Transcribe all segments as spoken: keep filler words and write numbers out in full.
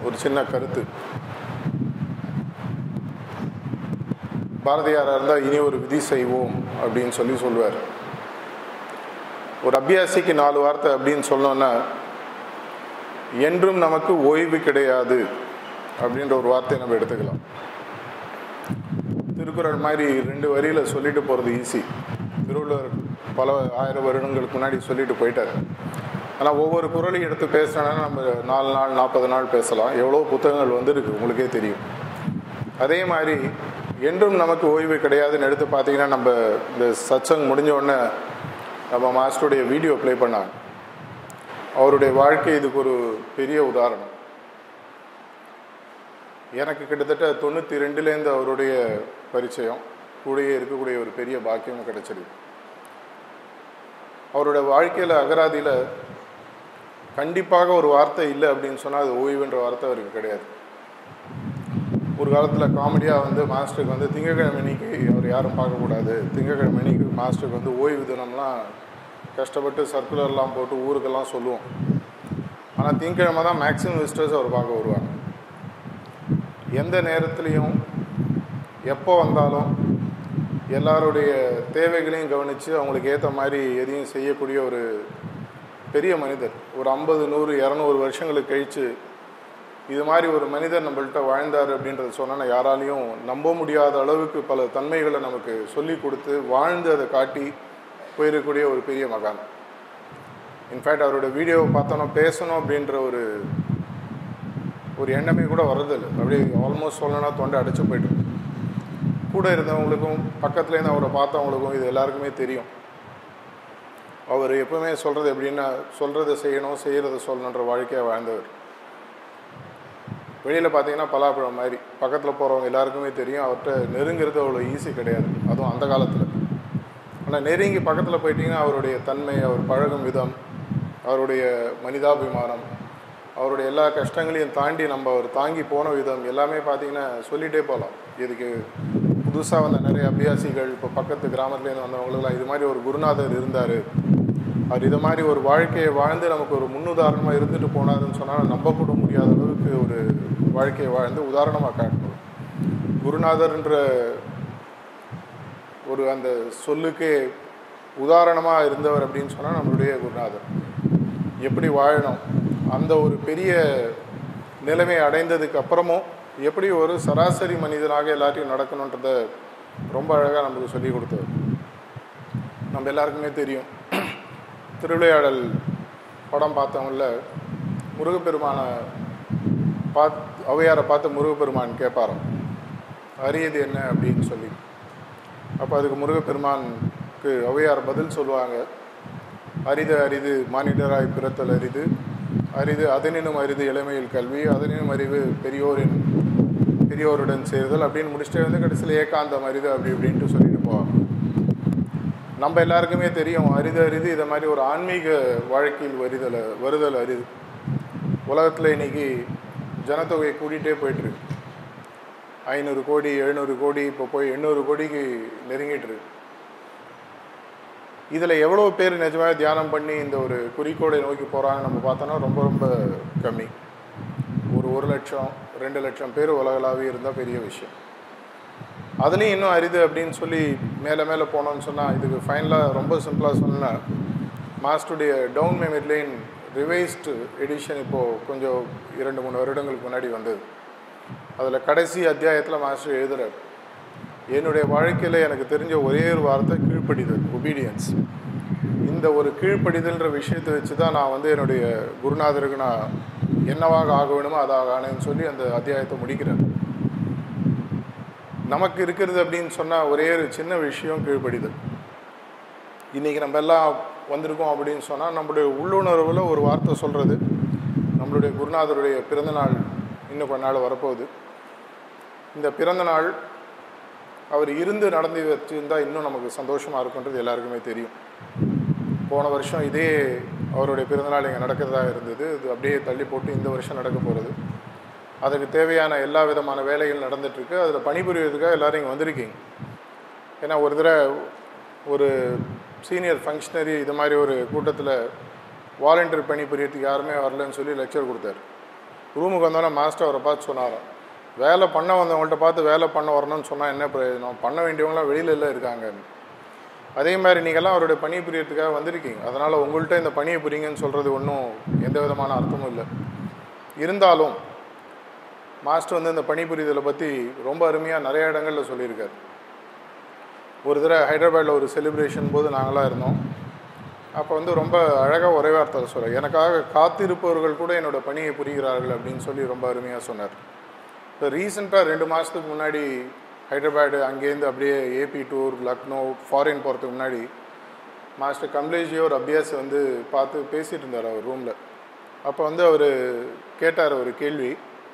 ஒரு சின்ன கருத்து. பாரதியாராக இருந்தால் இனி ஒரு விதி செய்வோம் அப்படின்னு சொல்லி சொல்லுவார். ஒரு அபியாசிக்கு நாலு வார்த்தை அப்படின்னு சொன்னோன்னா, என்றும் நமக்கு ஓய்வு கிடையாது அப்படின்ற ஒரு வார்த்தையை நம்ம எடுத்துக்கலாம். திருக்குறள் மாதிரி ரெண்டு வரியில் சொல்லிட்டு போகிறது ஈஸி. திருவள்ளுவர் பல ஆயிரம் வருடங்களுக்கு முன்னாடி சொல்லிட்டு போயிட்டார். ஆனால் ஒவ்வொரு குறளையும் எடுத்து பேசினா நம்ம நாலு நாள் நாற்பது நாள் பேசலாம். எவ்வளோ புத்தகங்கள் வந்துருக்கு உங்களுக்கே தெரியும். அதே மாதிரி என்றும் நமக்கு ஓய்வு கிடையாதுன்னு எடுத்து பார்த்தீங்கன்னா, நம்ம இந்த சத்சங் முடிஞ்ச உடனே நம்ம மாஸ்டருடைய வீடியோ ப்ளே பண்ணாங்க. அவருடைய வாழ்க்கை இதுக்கு ஒரு பெரிய உதாரணம். எனக்கு கிட்டத்தட்ட தொண்ணூற்றி ரெண்டுலேருந்து அவருடைய பரிச்சயம், கூடயே இருக்கக்கூடிய ஒரு பெரிய பாக்கியமும் கிடைச்சிருக்கு. அவருடைய வாழ்க்கையில் அகராதியில் கண்டிப்பாக ஒரு வார்த்தை இல்லை அப்படின்னு சொன்னால் அது ஓய்வுன்ற வார்த்தை அவருக்கு கிடையாது. ஒரு காலத்தில் காமெடியாக வந்து மாஸ்டருக்கு வந்து திங்கக்கிழமை அன்னைக்கு அவர் யாரும் பார்க்கக்கூடாது, திங்கக்கிழமை அன்னைக்கு மாஸ்டருக்கு வந்து ஓய்வு தினம்லாம் கஷ்டப்பட்டு சர்க்குலர்லாம் போட்டு ஊருக்கெல்லாம் சொல்லுவோம். ஆனால் திங்கக்கிழமை தான் மேக்ஸிமம் விசிட்டர்ஸ் அவர் பார்க்க வருவாங்க. எந்த நேரத்துலையும் எப்போ வந்தாலும் எல்லாருடைய தேவைகளையும் கவனித்து அவங்களுக்கு ஏற்ற மாதிரி எதையும் செய்யக்கூடிய ஒரு பெரிய மனிதர். ஒரு ஐம்பது நூறு இரநூறு வருஷங்களுக்கு கழித்து இது மாதிரி ஒரு மனிதர் நம்மள்கிட்ட வாழ்ந்தார் அப்படின்றத சொன்னால் யாராலையும் நம்ப முடியாத அளவுக்கு பல தன்மைகளை நமக்கு சொல்லி கொடுத்து வாழ்ந்து அதை காட்டி போயிருக்கக்கூடிய ஒரு பெரிய மகான். இன்ஃபேக்ட் அவரோட வீடியோவை பார்த்தோன்னா பேசணும் அப்படின்ற ஒரு ஒரு எண்ணமே கூட வர்றதில்லை. அப்படியே ஆல்மோஸ்ட் சொல்லணும்னா தொண்டை அடைச்சி போய்ட்டு கூட இருந்தவங்களுக்கும் பக்கத்துலேருந்து அவரை பார்த்தவங்களுக்கும் இது எல்லாருக்குமே தெரியும். அவர் எப்பவுமே சொல்கிறது எப்படின்னா, சொல்கிறத செய்யணும், செய்கிறத சொல்லணுன்ற வாழ்க்கையாக வாழ்ந்தவர். வெளியில் பார்த்தீங்கன்னா பலாப்பழம் மாதிரி பக்கத்தில் போகிறவங்க எல்லாருக்குமே தெரியும். அவர்கிட்ட நெருங்கிறது அவ்வளோ ஈஸி கிடையாது, அதுவும் அந்த காலத்தில். ஆனால் நெருங்கி பக்கத்தில் போயிட்டீங்கன்னா அவருடைய தன்மை, அவர் பழகும் விதம், அவருடைய மனிதாபிமானம், அவருடைய எல்லா கஷ்டங்களையும் தாண்டி நம்ம அவர் தாங்கி போன விதம் எல்லாமே பார்த்தீங்கன்னா சொல்லிகிட்டே போகலாம். இதுக்கு புதுசாக வந்த நிறைய அபியாசிகள், இப்போ பக்கத்து கிராமத்துலேருந்து வந்தவங்களுக்கெல்லாம் இது மாதிரி ஒரு குருநாதர் இருந்தார், அவர் இது மாதிரி ஒரு வாழ்க்கையை வாழ்ந்து நமக்கு ஒரு முன்னுதாரணமாக இருந்துட்டு போனாருன்னு சொன்னால் நம்பக்கூட முடியாத அளவுக்கு ஒரு வாழ்க்கையை வாழ்ந்து உதாரணமாக காட்டணும். குருநாதர்ன்ற ஒரு அந்த சொல்லுக்கே உதாரணமாக இருந்தவர் அப்படின்னு சொன்னால் நம்மளுடைய குருநாதர். எப்படி வாழணும், அந்த ஒரு பெரிய நிலைமை அடைந்ததுக்கு அப்புறமும் எப்படி ஒரு சராசரி மனிதனாக எல்லாத்தையும் நடக்கணுன்றத ரொம்ப அழகாக நமக்கு சொல்லி கொடுத்தவர். நம்ம எல்லாருக்குமே தெரியும், திருவிளையாடல் படம் பார்த்தவங்கள முருகப்பெருமானை பார்த்து ஔவையாரை பார்த்து முருகப்பெருமான் கேட்பாராம், அரியது என்ன அப்படின்னு சொல்லி. அப்போ அதுக்கு முருகப்பெருமானுக்கு ஔவையார் பதில் சொல்லுவாங்க, அரிது அரிது மானிடராய் பிறத்தல் அரிது, அரிது அதனினும் அரிது இளமையில் கல்வி, அதனினும் அறிவு பெரியோரின் பெரியோருடன் சேருதல் அப்படின்னு முடிச்சுட்டு வந்து கடைசியில் ஏகாந்தம் அரிது அப்படி இப்படின்ட்டு சொல்லிட்டு போவாங்க. நம்ம எல்லாருக்குமே தெரியும், அரிது அரிது இதை மாதிரி ஒரு ஆன்மீக வாழ்க்கையில் வருதல் வருதல் அரிது. உலகத்தில் இன்றைக்கி ஜனத்தொகை கூட்டிகிட்டே போய்ட்டுருக்கு. ஐநூறு கோடி எழுநூறு கோடி இப்போ போய் எண்ணூறு கோடிக்கு நெருங்கிட்டுருக்கு. இதில் எவ்வளோ பேர் நிஜமாக தியானம் பண்ணி இந்த ஒரு குறிக்கோளை நோக்கி போகிறாங்க நம்ம பார்த்தோன்னா ரொம்ப ரொம்ப கம்மி. ஒரு ஒரு லட்சம் ரெண்டு லட்சம் பேர் உலகளாவே இருந்தால் பெரிய விஷயம். அதுலேயும் இன்னும் அரிது அப்படின்னு சொல்லி மேலே மேலே போனோம்னு சொன்னால், இதுக்கு ஃபைனலாக ரொம்ப சிம்பிளாக சொன்னால், மாஸ்டருடைய down memory lane revised edition இப்போது கொஞ்சம் இரண்டு மூணு வருடங்களுக்கு முன்னாடி வந்தது. அதில் கடைசி அத்தியாயத்தில் மாஸ்டர் எழுதுகிறார், என்னுடைய வாழ்க்கையில் எனக்கு தெரிஞ்ச ஒரே ஒரு வார்த்தை கீழ்ப்படிதல், ஒபீடியன்ஸ். இந்த ஒரு கீழ்ப்படிதல்ன்ற விஷயத்தை வச்சு தான் நான் வந்து என்னுடைய குருநாதருக்கு நான் என்னவாக ஆக வேணுமோ அதாக ஆனேன்னு சொல்லி அந்த அத்தியாயத்தை முடிக்கிறேன். நமக்கு இருக்கிறது அப்படின்னு சொன்னால் ஒரே ஒரு சின்ன விஷயம் கீழ்ப்படிதல். இன்றைக்கி நம்ம எல்லாம் வந்திருக்கோம் அப்படின்னு சொன்னால் நம்மளுடைய உள்ளுணர்வில் ஒரு வார்த்தை சொல்கிறது, நம்மளுடைய குருநாதருடைய பிறந்தநாள் இன்னும் கொஞ்ச நாள் வரப்போகுது. இந்த பிறந்தநாள் அவர் இருந்து நடந்து வச்சுருந்தால் இன்னும் நமக்கு சந்தோஷமாக இருக்குன்றது எல்லாருக்குமே தெரியும். போன வருஷம் இதே அவருடைய பிறந்தநாள் இங்கே நடக்கிறதா இருந்தது. இது அப்படியே தள்ளி போட்டு இந்த வருஷம் நடக்க போகிறது. அதுக்கு தேவையான எல்லா விதமான வேலைகள் நடந்துகிட்ருக்கு. அதில் பணிபுரியறதுக்காக எல்லோரும் இங்கே வந்திருக்கீங்க. ஏன்னா ஒரு தடவை ஒரு சீனியர் ஃபங்க்ஷனரி இது மாதிரி ஒரு கூட்டத்தில் வாலண்டியர் பணிபுரியறதுக்கு யாருமே வரலன்னு சொல்லி லெக்சர் கொடுத்தார். ரூமுக்கு வந்தோடனே மாஸ்டர் அவரை பார்த்து சொன்னாராம், வேலை பண்ண வந்தவங்கள்ட்ட பார்த்து வேலை பண்ண வரணும்னு சொன்னால் என்ன பிரயோஜனம், பண்ண வேண்டியவங்களாம் வெளியில எல்லாம் இருக்காங்கன்னு. அதே மாதிரி நீங்கள்லாம் அவருடைய பணியை புரியறதுக்காக வந்திருக்கீங்க. அதனால் உங்கள்கிட்ட இந்த பணியை புரியுங்கன்னு சொல்கிறது ஒன்றும் எந்த விதமான அர்த்தமும் இல்லை. இருந்தாலும் மாஸ்டர் வந்து இந்த பணி புரிதலை பற்றி ரொம்ப அருமையாக நிறைய இடங்களில் சொல்லியிருக்கார். ஒரு தடவை ஹைதராபாத்தில் ஒரு செலிப்ரேஷன் போது நாங்களாம் இருந்தோம். அப்போ வந்து ரொம்ப அழகாக ஒரே வார்த்தை சொல்கிறார், எனக்காக காத்திருப்பவர்கள் கூட என்னோடய பணியை புரிகிறார்கள் அப்படின்னு சொல்லி ரொம்ப அருமையாக சொன்னார். இப்போ ரீசெண்டாக ரெண்டு மாதத்துக்கு முன்னாடி ஹைதராபாடு அங்கேருந்து அப்படியே ஏபி டூர், லக்னோ, ஃபாரின் போகிறதுக்கு முன்னாடி மாஸ்டர் கமலேஷ்ஜி ஒரு அபியாசி வந்து பார்த்து பேசிகிட்டு இருந்தார் அவர் ரூமில். அப்போ வந்து அவர் கேட்டார் ஒரு கேள்வி,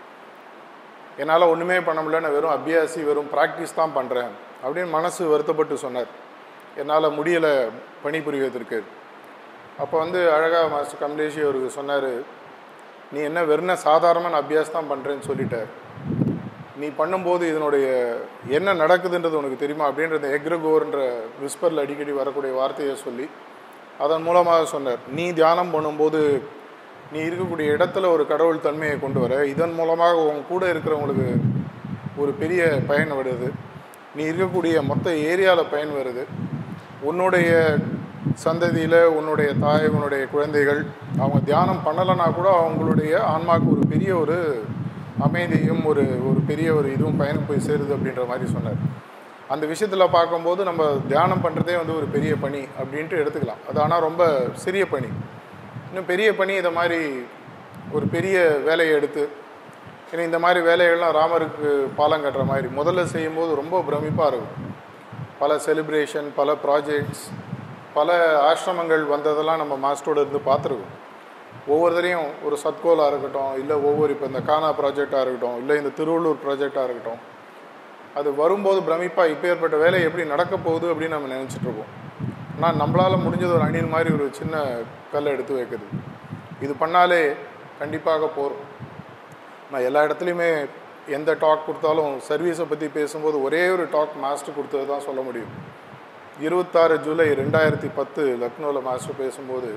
என்னால் ஒன்றுமே பண்ண முடியல, நான் வெறும் அபியாசி, வெறும் ப்ராக்டிஸ் தான் பண்ணுறேன் அப்படின்னு மனசு வருத்தப்பட்டு சொன்னார். என்னால் முடியலை பணிபுரிவதற்கு. அப்போ வந்து அழகாக மாஸ்டர் கமலேஷ்ஜி அவருக்கு சொன்னார், நீ என்ன வெறும் சாதாரணமான அபியாஸ் தான் பண்ணுறேன்னு சொல்லிட்டார், நீ பண்ணும்போது இதனுடைய என்ன நடக்குதுன்றது உனக்கு தெரியுமா அப்படின்றது எக்ரகோர்ன்ற விஸ்பரில் அடிக்கடி வரக்கூடிய வார்த்தையை சொல்லி அதன் மூலமாக சொன்னார், நீ தியானம் பண்ணும்போது நீ இருக்கக்கூடிய இடத்துல ஒரு கடவுள் தன்மையை கொண்டு வர, இதன் மூலமாக உன் கூட இருக்கிறவங்களுக்கு ஒரு பெரிய பயன் வருது, நீ இருக்கக்கூடிய மொத்த ஏரியாவில் பயன் வருது, உன்னுடைய சந்ததியில் உன்னுடைய தாய், உன்னுடைய குழந்தைகள் அவங்க தியானம் பண்ணலைன்னா கூட அவங்களுடைய ஆன்மாவுக்கு ஒரு பெரிய ஒரு அமைதியும் ஒரு ஒரு பெரிய ஒரு இதுவும் பயணம் போய் சேருது அப்படின்ற மாதிரி சொன்னார். அந்த விஷயத்தில் பார்க்கும்போது நம்ம தியானம் பண்ணுறதே வந்து ஒரு பெரிய பணி அப்படின்ட்டு எடுத்துக்கலாம். அது ஆனால் ரொம்ப சிறிய பணி. இன்னும் பெரிய பணி இதை மாதிரி ஒரு பெரிய வேலையை எடுத்து, ஏன்னா இந்த மாதிரி வேலைகள்லாம் ராமருக்கு பாலம் கட்டுற மாதிரி முதல்ல செய்யும்போது ரொம்ப பிரமிப்பாக இருக்கும். பல செலிப்ரேஷன், பல ப்ராஜெக்ட்ஸ், பல ஆசிரமங்கள் வந்ததெல்லாம் நம்ம மாஸ்டரோடு இருந்து பார்த்துருக்கோம். ஒவ்வொருத்தரையும் ஒரு சத்கோலாக இருக்கட்டும், இல்லை ஒவ்வொரு இப்போ இந்த கானா ப்ராஜெக்டாக இருக்கட்டும், இல்லை இந்த திருவள்ளூர் ப்ராஜெக்டாக இருக்கட்டும், அது வரும்போது பிரமிப்பாக இப்போ ஏற்பட்ட வேலை எப்படி நடக்க போகுது அப்படின்னு நம்ம நினச்சிட்ருக்கோம். ஆனால் நம்மளால் முடிஞ்சது ஒரு அணில் மாதிரி ஒரு சின்ன கல்லை எடுத்து வைக்கிறது, இது பண்ணாலே கண்டிப்பாக போகிறோம். நான் எல்லா இடத்துலையுமே எந்த டாக் கொடுத்தாலும் சர்வீஸை பற்றி பேசும்போது ஒரே ஒரு டாக் மாஸ்டர் கொடுத்தது தான் சொல்ல முடியும். இருபத்தாறு ஜூலை ரெண்டாயிரத்தி பத்து லக்னோவில் மாஸ்டர் பேசும்போது,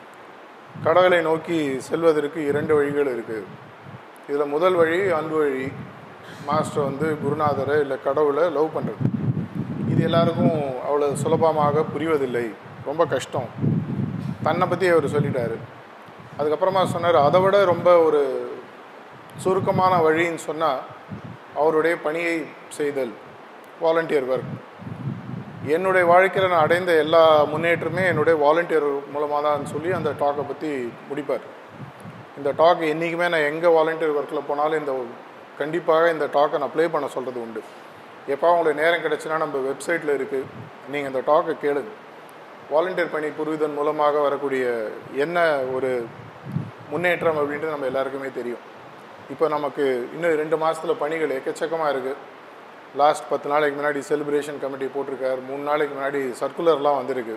கடவுளை நோக்கி செல்வதற்கு இரண்டு வழிகள் இருக்குது. இதில் முதல் வழி அன்பு வழி. மாஸ்டர் வந்து குருநாதரை இல்லை கடவுளை லவ் பண்ணுறது. இது எல்லாருக்கும் அவ்வளோ சுலபமாக புரிவதில்லை, ரொம்ப கஷ்டம். தன்னை பற்றி அவர் சொல்லிட்டார். அதுக்கப்புறமா சொன்னார், அதை விட ரொம்ப ஒரு சுருக்கமான வழின்னு சொன்னால் அவருடைய பணியை செய்தல், வாலண்டியர் ஒர்க். என்னுடைய வாழ்க்கையில் நான் அடைந்த எல்லா முன்னேற்றமே என்னுடைய வாலண்டியர் மூலமாக தான் சொல்லி அந்த டாக்கை பற்றி முடிப்பார். இந்த டாக் என்றைக்குமே நான் எங்கே வாலண்டியர் ஒர்க்கில் போனாலும் இந்த கண்டிப்பாக இந்த டாக்கை நான் ப்ளே பண்ண சொல்கிறது உண்டு. எப்போ உங்களுக்கு நேரம் கிடச்சுன்னா நம்ம வெப்சைட்டில் இருக்குது, நீங்கள் இந்த டாக்கை கேளுங்க. வாலண்டியர் பணி புரிவதன் மூலமாக வரக்கூடிய என்ன ஒரு முன்னேற்றம் அப்படின்ட்டு நம்ம எல்லாருக்குமே தெரியும். இப்போ நமக்கு இன்னும் ரெண்டு மாதத்தில் பணிகள் எக்கச்சக்கமாக இருக்குது. லாஸ்ட் பத்து நாளைக்கு முன்னாடி செலிப்ரேஷன் கமிட்டி போட்டிருக்கார். மூணு நாளைக்கு முன்னாடி சர்க்குலர்லாம் வந்திருக்கு.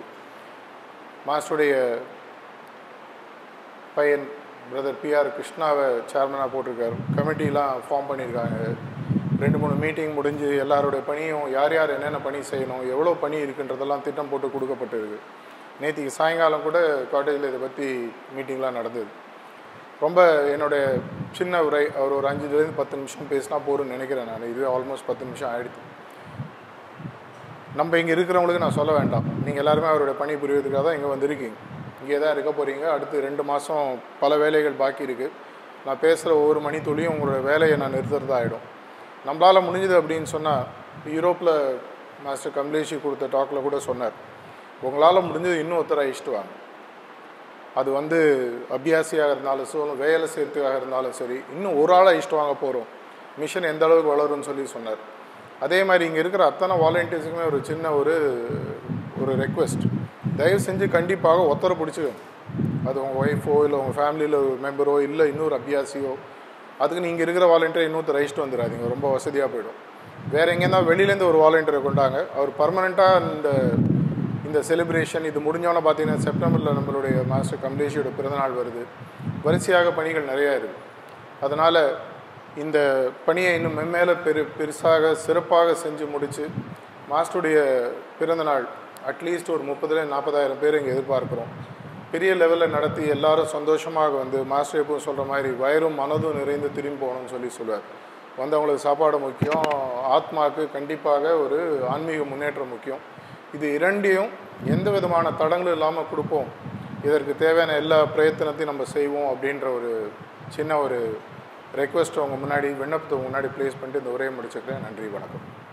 மாஸ்டருடைய பையன் பிரதர் பிஆர் கிருஷ்ணாவை சேர்மனாக போட்டிருக்கார். கமிட்டிலாம் ஃபார்ம் பண்ணியிருக்காங்க. ரெண்டு மூணு மீட்டிங் முடிஞ்சு எல்லாருடைய பணியும் யார் யார் என்னென்ன பணி செய்யணும், எவ்வளோ பணி இருக்குன்றதெல்லாம் திட்டம் போட்டு கொடுக்கப்பட்டிருக்கு. நேற்றுக்கு சாயங்காலம் கூட காட்டேஜில் இதை பற்றி மீட்டிங்லாம் நடந்தது. ரொம்ப என்னுடைய சின்ன உரை, அவர் ஒரு அஞ்சுலேருந்து பத்து நிமிஷம் பேசினா போருன்னு நினைக்கிறேன் நான். இதுவே ஆல்மோஸ்ட் பத்து நிமிஷம் ஆகிடுது. நம்ம இங்கே இருக்கிறவங்களுக்கு நான் சொல்ல வேண்டாம், நீங்கள் எல்லாருமே அவருடைய பணி புரிவதற்காக தான் இங்கே வந்திருக்கீங்க. இங்கே தான் இருக்க போகிறீங்க. அடுத்து ரெண்டு மாதம் பல வேலைகள் பாக்கி இருக்குது. நான் பேசுகிற ஒவ்வொரு மணி துளியும் உங்களோட வேலையை நான் நிறுத்துறதா ஆகிடும். நம்மளால் முடிஞ்சது அப்படின்னு சொன்னால், யூரோப்பில் மாஸ்டர் கமலேஷி கொடுத்த டாக்கில் கூட சொன்னார், உங்களால் முடிஞ்சது இன்னும் ஒருத்தர் அழிச்சிட்டு வாங்க. அது வந்து அபியாசியாக இருந்தாலும் சரி, வேலை சேர்த்துக்காக இருந்தாலும் சரி, இன்னும் ஒரு ஆளை அழிச்சிட்டு வாங்க போகிறோம், மிஷன் எந்த அளவுக்கு வளரும்னு சொல்லி சொன்னார். அதே மாதிரி இங்கே இருக்கிற அத்தனை வாலண்டியர்ஸுக்குமே ஒரு சின்ன ஒரு ஒரு ரெக்வெஸ்ட், தயவு செஞ்சு கண்டிப்பாக ஒத்தரை பிடிச்சிக்கோங்க. அது உங்கள் ஒய்ஃபோ இல்லை உங்கள் ஃபேமிலியில் ஒரு மெம்பரோ இல்லை இன்னொரு அபியாசியோ, அதுக்கு நீங்கள் இருக்கிற வாலண்டியர் இன்னொருத்தர் அழிச்சிட்டு வந்துடாதீங்க, ரொம்ப வசதியாக போயிடும். வேறு எங்கேருந்தா வெளியிலேருந்து ஒரு வாலண்டியரை கொண்டாங்க. அவர் பர்மனெண்ட்டாக இந்த இந்த செலிப்ரேஷன் இது முடிஞ்சோன்னு பார்த்தீங்கன்னா செப்டம்பரில் நம்மளுடைய மாஸ்டர் கமலேஷியோட பிறந்தநாள் வருது. வரிசையாக பணிகள் நிறையா இருக்குது. அதனால் இந்த பணியை இன்னும் மென்மேலே பெரு பெருசாக சிறப்பாக செஞ்சு முடித்து மாஸ்டருடைய பிறந்தநாள் அட்லீஸ்ட் ஒரு முப்பதுலேருந்து நாற்பதாயிரம் பேர் இங்கே எதிர்பார்க்குறோம். பெரிய லெவலில் நடத்தி எல்லாரும் சந்தோஷமாக வந்து மாஸ்டர் எப்பவும் சொல்கிற மாதிரி வயரும் மனதும் நிறைந்து திரும்பி போகணும்னு சொல்லி சொல்லுவார். வந்தவங்களுக்கு சாப்பாடு முக்கியம், ஆத்மாவுக்கு கண்டிப்பாக ஒரு ஆன்மீக முன்னேற்றம் முக்கியம். இது இரண்டையும் எந்த விதமான தடங்களும் இல்லாமல் கொடுப்போம், இதற்கு தேவையான எல்லா பிரயத்தனத்தையும் நம்ம செய்வோம் அப்படின்ற ஒரு சின்ன ஒரு ரெக்வெஸ்ட் அவங்க முன்னாடி, விண்ணப்பத்தை முன்னாடி ப்ளேஸ் பண்ணிட்டு இந்த உரையை முடிச்சுக்கிறேன். நன்றி, வணக்கம்.